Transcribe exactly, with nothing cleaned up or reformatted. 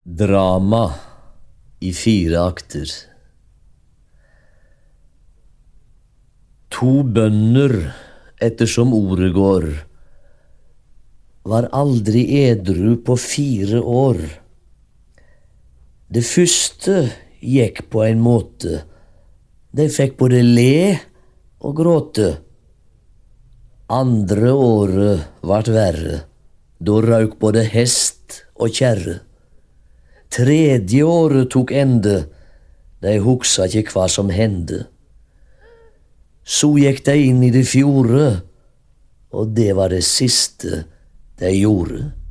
Drama i fire akter. To bønder, ettersom ordet går, var aldri edru på fire år. Det første gikk på en måte. De fikk både le og gråte. Andre året vart verre. Da røyk både hest og kjerre. Tredje året tok ende. De hugsa ikke hva som hende. Så gikk de inn i det fjorde, og det var det siste de gjorde.